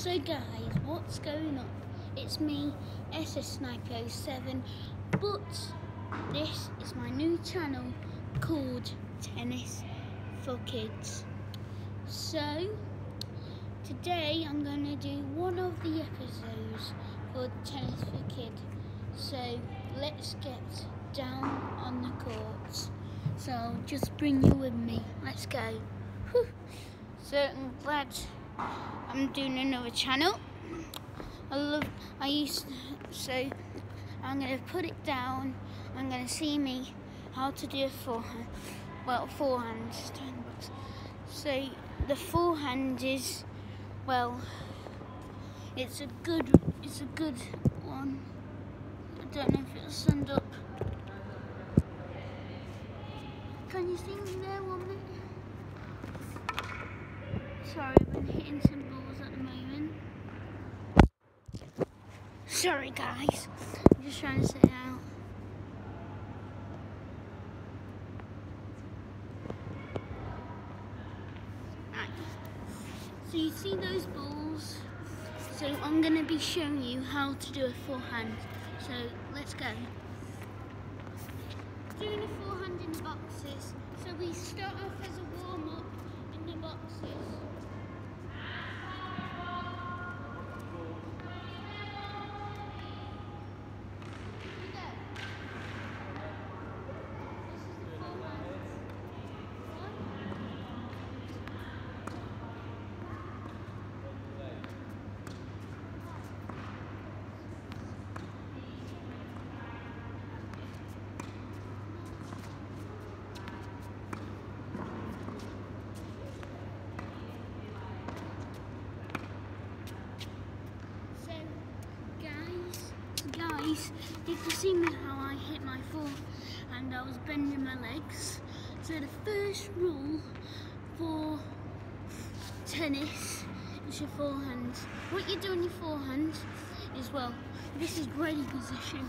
So guys, what's going on? It's me, SSSniper07, but this is my new channel called Tennis for Kids. So today I'm going to do one of the episodes for Tennis for Kids. So let's get down on the courts. So I'll just bring you with me. Let's go. Whew. So I'm glad I'm doing another channel. So I'm going to put it down. I'm going to see me how to do a forehand. Well, forehand. So the forehand is, well, it's a good one. I don't know if it'll stand up. Can you see me there 1 minute? Sorry, I've been hitting some balls at the moment. Sorry guys, I'm just trying to sit out. Right. So you see those balls? So I'm going to be showing you how to do a forehand. So let's go. Doing a forehand in the boxes. So we start off as a warm-up in the boxes. Guys, you can see me how I hit my forehand. I was bending my legs. So the first rule for tennis is your forehand. What you do on your forehand is, well, this is ready position.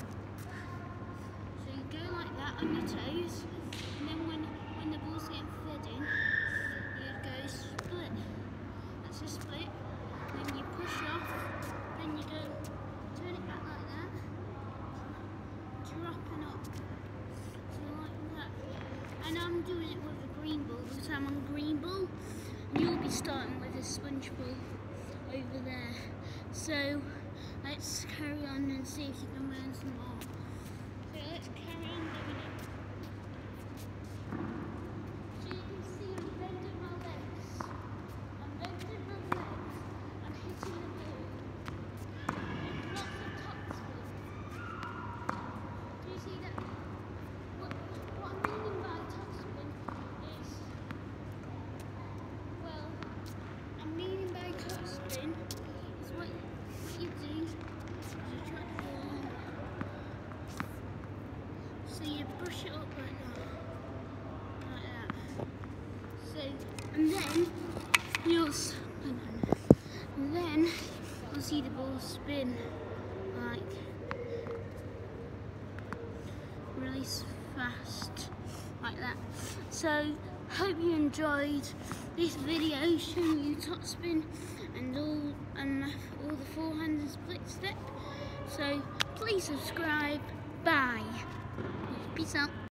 So you go like that on your toes, and then when the ball's getting fed in, you go split. That's a split. Then you push off, then you go turn it back like that, dropping up, so like that. And I'm doing it with a green ball because I'm on green ball, and you'll be starting with a sponge ball over there. So let's carry on and see if you can learn some more. So let's carry on doing it. So you can see I'm bending my legs. I'm bending my legs. I'm hitting the ball. Do you see that? What I'm meaning by topspin is, well, I'm meaning by topspin is what you do is you try to fall in. So you push it up like that. So, and then you'll see the ball spin like really fast like that. So hope you enjoyed this video showing you topspin and all the forehand and split step. So please subscribe. Bye. Peace out.